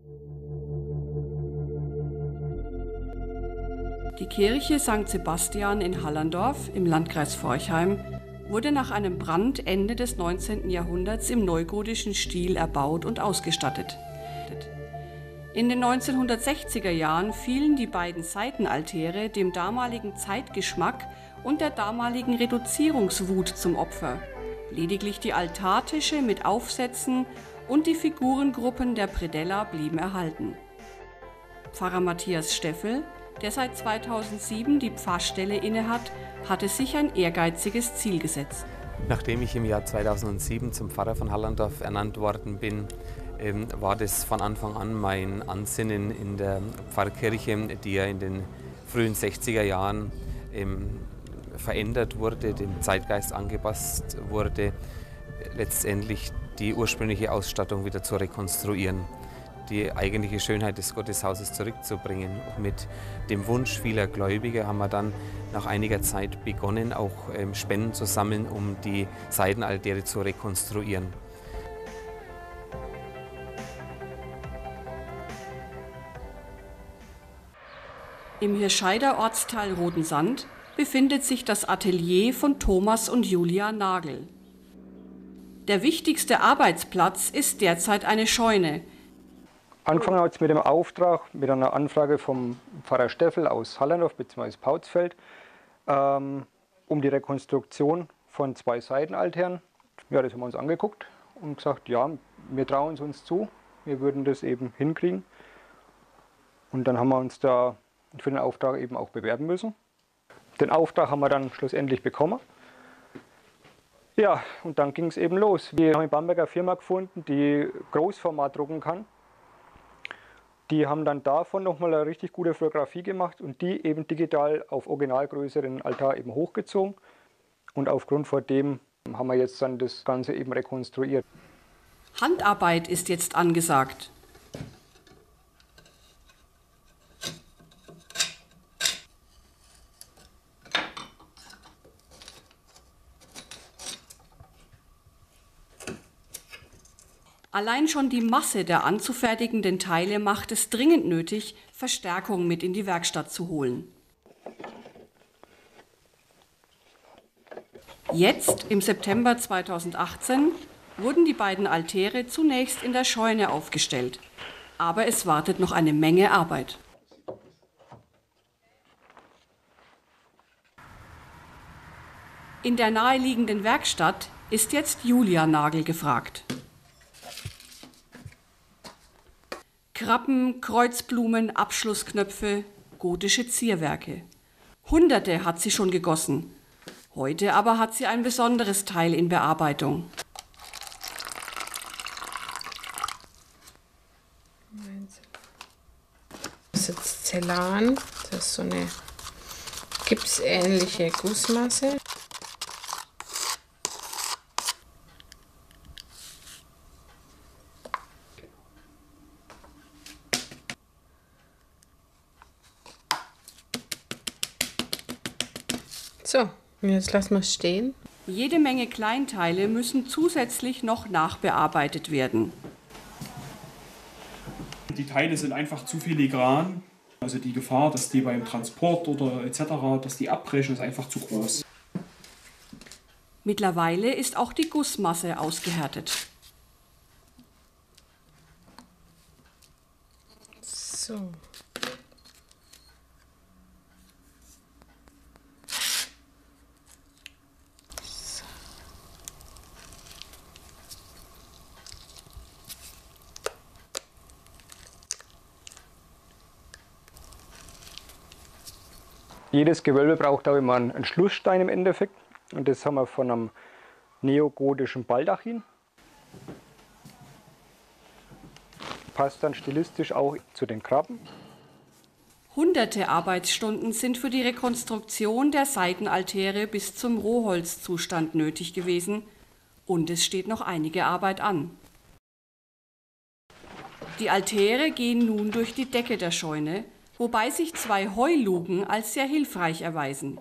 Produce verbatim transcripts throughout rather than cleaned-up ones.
Die Kirche Sankt Sebastian in Hallandorf im Landkreis Forchheim wurde nach einem Brand Ende des neunzehnten Jahrhunderts im neugotischen Stil erbaut und ausgestattet. In den neunzehnhundertsechziger Jahren fielen die beiden Seitenaltäre dem damaligen Zeitgeschmack und der damaligen Reduzierungswut zum Opfer. Lediglich die Altartische mit Aufsätzen und die Figurengruppen der Predella blieben erhalten. Pfarrer Matthias Steffel, der seit zweitausendsieben die Pfarrstelle innehat, hatte sich ein ehrgeiziges Ziel gesetzt. Nachdem ich im Jahr zweitausendsieben zum Pfarrer von Hallandorf ernannt worden bin, ähm, war das von Anfang an mein Ansinnen in der Pfarrkirche, die ja in den frühen sechziger Jahren ähm, verändert wurde, dem Zeitgeist angepasst wurde, letztendlich die ursprüngliche Ausstattung wieder zu rekonstruieren, die eigentliche Schönheit des Gotteshauses zurückzubringen. Mit dem Wunsch vieler Gläubiger haben wir dann nach einiger Zeit begonnen, auch ähm, Spenden zu sammeln, um die Seitenaltäre zu rekonstruieren. Im Hirscheider Ortsteil Rodensand befindet sich das Atelier von Thomas und Julia Nagel. Der wichtigste Arbeitsplatz ist derzeit eine Scheune. Angefangen hat es mit dem Auftrag, mit einer Anfrage vom Pfarrer Steffel aus Hallandorf bzw. Pautzfeld, ähm, um die Rekonstruktion von zwei Seitenaltären. Ja, das haben wir uns angeguckt und gesagt, ja, wir trauen es uns zu, wir würden das eben hinkriegen. Und dann haben wir uns da für den Auftrag eben auch bewerben müssen. Den Auftrag haben wir dann schlussendlich bekommen. Ja, und dann ging es eben los. Wir haben in Bamberg eine Firma gefunden, die Großformat drucken kann. Die haben dann davon nochmal eine richtig gute Fotografie gemacht und die eben digital auf Originalgröße den Altar eben hochgezogen. Und aufgrund von dem haben wir jetzt dann das Ganze eben rekonstruiert. Handarbeit ist jetzt angesagt. Allein schon die Masse der anzufertigenden Teile macht es dringend nötig, Verstärkung mit in die Werkstatt zu holen. Jetzt, im September zweitausendachtzehn, wurden die beiden Altäre zunächst in der Scheune aufgestellt. Aber es wartet noch eine Menge Arbeit. In der naheliegenden Werkstatt ist jetzt Julia Nagel gefragt. Krabben, Kreuzblumen, Abschlussknöpfe, gotische Zierwerke. Hunderte hat sie schon gegossen. Heute aber hat sie ein besonderes Teil in Bearbeitung. Das ist jetzt Zellan, das ist so eine gipsähnliche Gussmasse. So, jetzt lassen wir es stehen. Jede Menge Kleinteile müssen zusätzlich noch nachbearbeitet werden. Die Teile sind einfach zu filigran. Also die Gefahr, dass die beim Transport oder et cetera, dass die abbrechen, ist einfach zu groß. Mittlerweile ist auch die Gussmasse ausgehärtet. So. Jedes Gewölbe braucht auch immer einen Schlussstein im Endeffekt. Und das haben wir von einem neogotischen Baldachin. Passt dann stilistisch auch zu den Krabben. Hunderte Arbeitsstunden sind für die Rekonstruktion der Seitenaltäre bis zum Rohholzzustand nötig gewesen. Und es steht noch einige Arbeit an. Die Altäre gehen nun durch die Decke der Scheune, wobei sich zwei Heuluken als sehr hilfreich erweisen.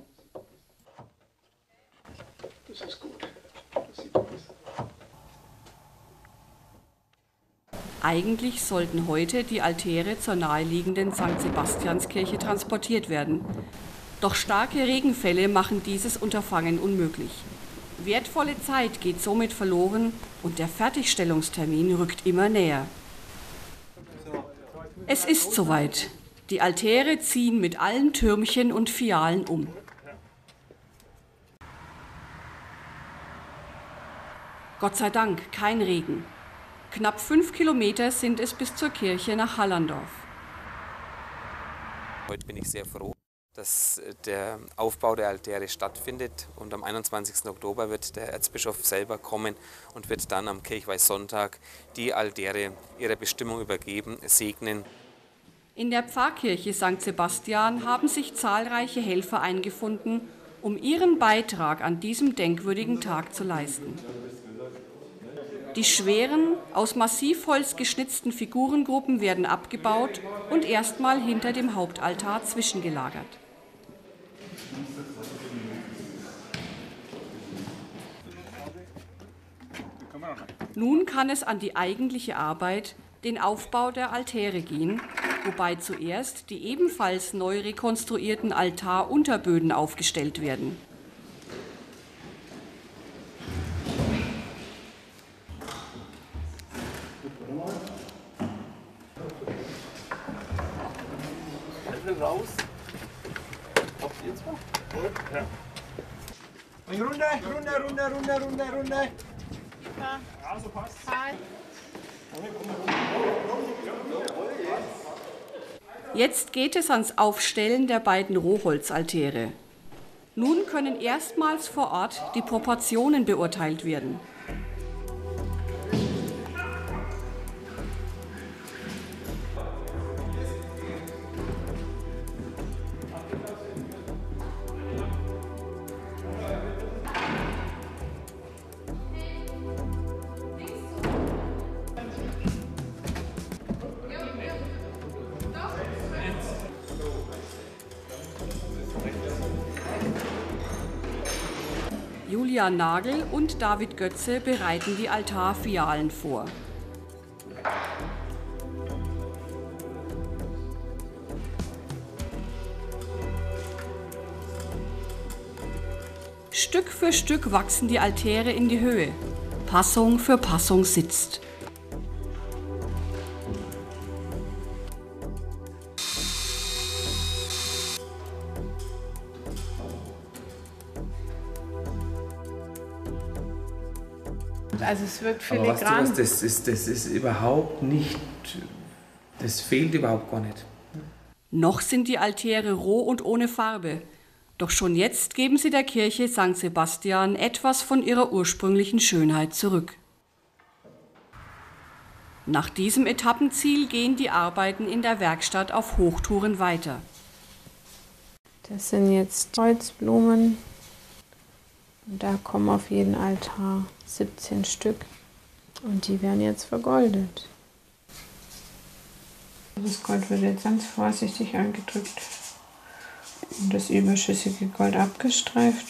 Das ist gut. Das sieht gut aus. Eigentlich sollten heute die Altäre zur naheliegenden Sankt Sebastianskirche transportiert werden. Doch starke Regenfälle machen dieses Unterfangen unmöglich. Wertvolle Zeit geht somit verloren und der Fertigstellungstermin rückt immer näher. Es ist soweit. Die Altäre ziehen mit allen Türmchen und Fialen um. Gott sei Dank kein Regen. Knapp fünf Kilometer sind es bis zur Kirche nach Hallandorf. Heute bin ich sehr froh, dass der Aufbau der Altäre stattfindet, und am einundzwanzigsten Oktober wird der Erzbischof selber kommen und wird dann am Kirchweihsonntag die Altäre ihrer Bestimmung übergeben, segnen. In der Pfarrkirche Sankt Sebastian haben sich zahlreiche Helfer eingefunden, um ihren Beitrag an diesem denkwürdigen Tag zu leisten. Die schweren, aus Massivholz geschnitzten Figurengruppen werden abgebaut und erstmal hinter dem Hauptaltar zwischengelagert. Nun kann es an die eigentliche Arbeit, den Aufbau der Altäre gehen, wobei zuerst die ebenfalls neu rekonstruierten Altarunterböden aufgestellt werden. Raus. Habt ihr zwar? Ja. Und runter, runter, runter, runter, runter, runter. Ja, ja, so passt. Hi. Jetzt geht es ans Aufstellen der beiden Rohholzaltäre. Nun können erstmals vor Ort die Proportionen beurteilt werden. Julia Nagel und David Götze bereiten die Altarfialen vor. Stück für Stück wachsen die Altäre in die Höhe. Passung für Passung sitzt. Also es wirkt Aber weißt du filigran. was, das ist, das ist überhaupt nicht, das fehlt überhaupt gar nicht. Noch sind die Altäre roh und ohne Farbe. Doch schon jetzt geben sie der Kirche Sankt Sebastian etwas von ihrer ursprünglichen Schönheit zurück. Nach diesem Etappenziel gehen die Arbeiten in der Werkstatt auf Hochtouren weiter. Das sind jetzt Holzblumen. Und da kommen auf jeden Altar siebzehn Stück. Und die werden jetzt vergoldet. Das Gold wird jetzt ganz vorsichtig angedrückt und das überschüssige Gold abgestreift.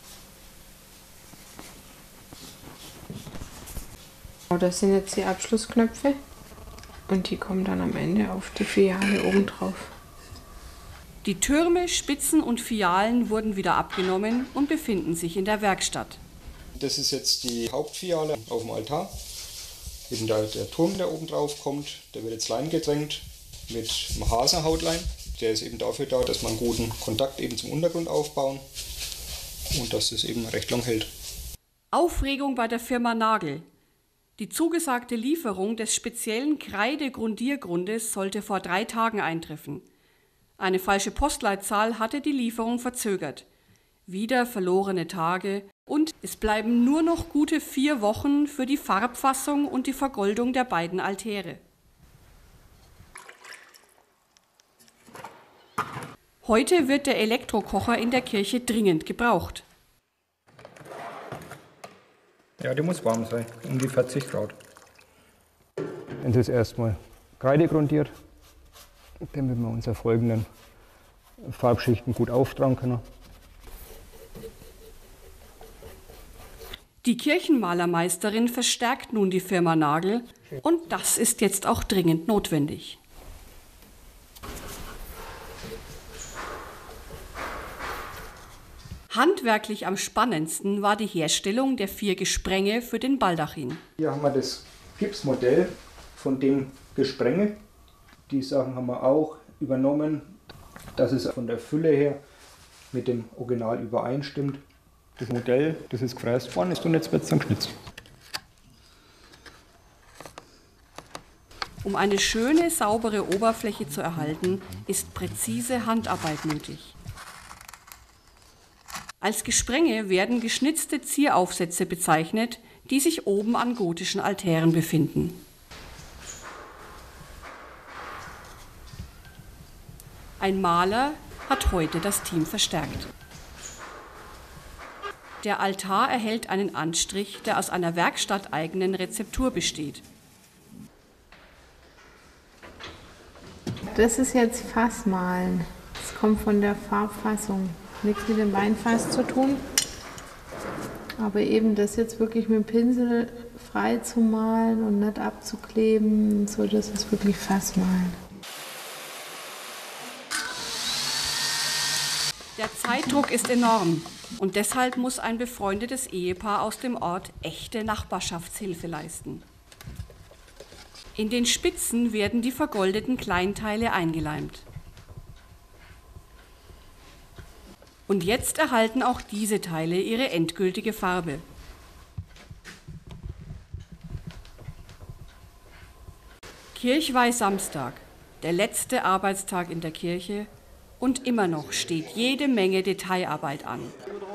Das sind jetzt die Abschlussknöpfe und die kommen dann am Ende auf die Fiale oben drauf. Die Türme, Spitzen und Fialen wurden wieder abgenommen und befinden sich in der Werkstatt. Das ist jetzt die Hauptfiale auf dem Altar. Eben der, der Turm, der oben drauf kommt, der wird jetzt leingedrängt mit Mahasa-Hautlein. Der ist eben dafür da, dass man einen guten Kontakt eben zum Untergrund aufbauen und dass es eben recht lang hält. Aufregung bei der Firma Nagel. Die zugesagte Lieferung des speziellen Kreide-Grundiergrundes sollte vor drei Tagen eintreffen. Eine falsche Postleitzahl hatte die Lieferung verzögert. Wieder verlorene Tage und es bleiben nur noch gute vier Wochen für die Farbfassung und die Vergoldung der beiden Altäre. Heute wird der Elektrokocher in der Kirche dringend gebraucht. Ja, die muss warm sein, um die vierzig Grad. Jetzt ist erstmal Kreide grundiert, damit wir unsere folgenden Farbschichten gut auftragen können. Die Kirchenmalermeisterin verstärkt nun die Firma Nagel und das ist jetzt auch dringend notwendig. Handwerklich am spannendsten war die Herstellung der vier Gesprenge für den Baldachin. Hier haben wir das Gipsmodell von dem Gesprenge. Die Sachen haben wir auch übernommen, dass es von der Fülle her mit dem Original übereinstimmt. Das Modell, das ist gefräst worden ist und jetzt wird es dann geschnitzt. Um eine schöne, saubere Oberfläche zu erhalten, ist präzise Handarbeit nötig. Als Gesprenge werden geschnitzte Zieraufsätze bezeichnet, die sich oben an gotischen Altären befinden. Ein Maler hat heute das Team verstärkt. Der Altar erhält einen Anstrich, der aus einer werkstatteigenen Rezeptur besteht. Das ist jetzt Fassmalen. Das kommt von der Farbfassung. Nichts mit dem Weinfass zu tun. Aber eben das jetzt wirklich mit dem Pinsel frei zu malen und nicht abzukleben, so, das ist wirklich Fassmalen. Der Zeitdruck ist enorm und deshalb muss ein befreundetes Ehepaar aus dem Ort echte Nachbarschaftshilfe leisten. In den Spitzen werden die vergoldeten Kleinteile eingeleimt. Und jetzt erhalten auch diese Teile ihre endgültige Farbe. Kirchweihsamstag, der letzte Arbeitstag in der Kirche. Und immer noch steht jede Menge Detailarbeit an.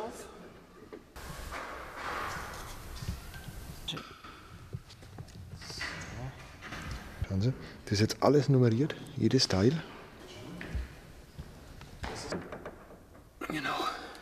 Schauen Sie, das ist jetzt alles nummeriert, jedes Teil. Genau.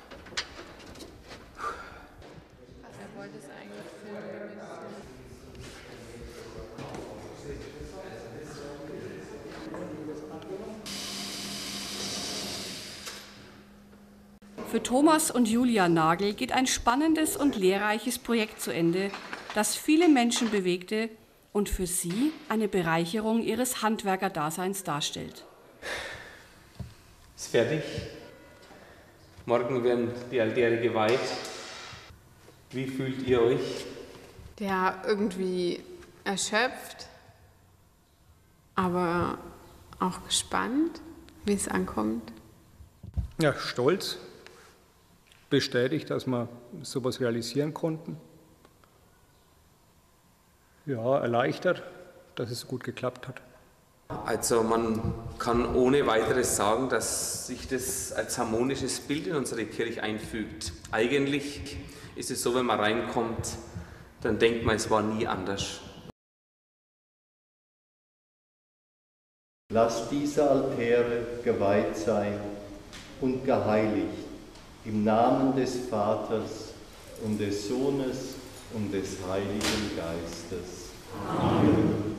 Für Thomas und Julia Nagel geht ein spannendes und lehrreiches Projekt zu Ende, das viele Menschen bewegte und für sie eine Bereicherung ihres Handwerkerdaseins darstellt. Ist fertig. Morgen werden die Altäre geweiht. Wie fühlt ihr euch? Ja, irgendwie erschöpft, aber auch gespannt, wie es ankommt. Ja, stolz. Bestätigt, dass wir sowas realisieren konnten. Ja, erleichtert, dass es so gut geklappt hat. Also man kann ohne weiteres sagen, dass sich das als harmonisches Bild in unsere Kirche einfügt. Eigentlich ist es so, wenn man reinkommt, dann denkt man, es war nie anders. Lass diese Altäre geweiht sein und geheiligt im Namen des Vaters und des Sohnes und des Heiligen Geistes. Amen.